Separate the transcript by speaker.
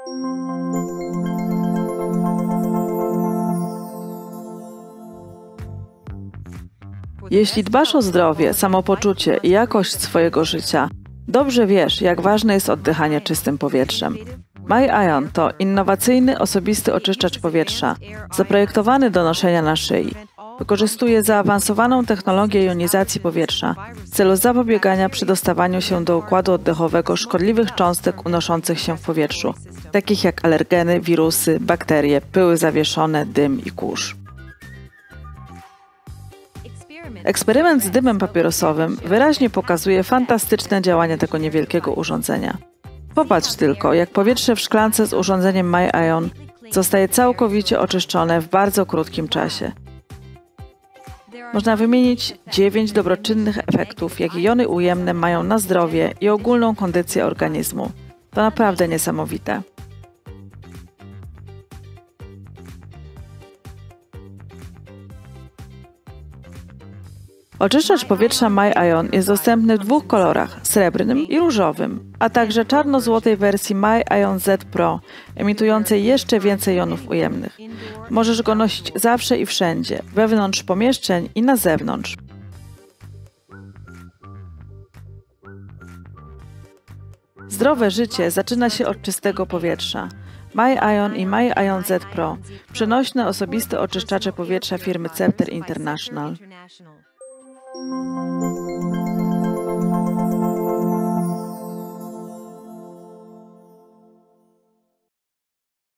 Speaker 1: Jeśli dbasz o zdrowie, samopoczucie i jakość swojego życia, dobrze wiesz, jak ważne jest oddychanie czystym powietrzem. MyIon to innowacyjny, osobisty oczyszczacz powietrza, zaprojektowany do noszenia na szyi. Wykorzystuje zaawansowaną technologię jonizacji powietrza w celu zapobiegania przedostawaniu się do układu oddechowego szkodliwych cząstek unoszących się w powietrzu, takich jak alergeny, wirusy, bakterie, pyły zawieszone, dym i kurz. Eksperyment z dymem papierosowym wyraźnie pokazuje fantastyczne działanie tego niewielkiego urządzenia. Popatrz tylko, jak powietrze w szklance z urządzeniem MyIon zostaje całkowicie oczyszczone w bardzo krótkim czasie. Można wymienić 9 dobroczynnych efektów, jakie jony ujemne mają na zdrowie i ogólną kondycję organizmu. To naprawdę niesamowite. Oczyszczacz powietrza MyIon jest dostępny w 2 kolorach, srebrnym i różowym, a także czarno-złotej wersji MyIon Z Pro, emitującej jeszcze więcej jonów ujemnych. Możesz go nosić zawsze i wszędzie, wewnątrz pomieszczeń i na zewnątrz. Zdrowe życie zaczyna się od czystego powietrza. MyIon i MyIon Z Pro, przenośne osobiste oczyszczacze powietrza firmy Scepter International.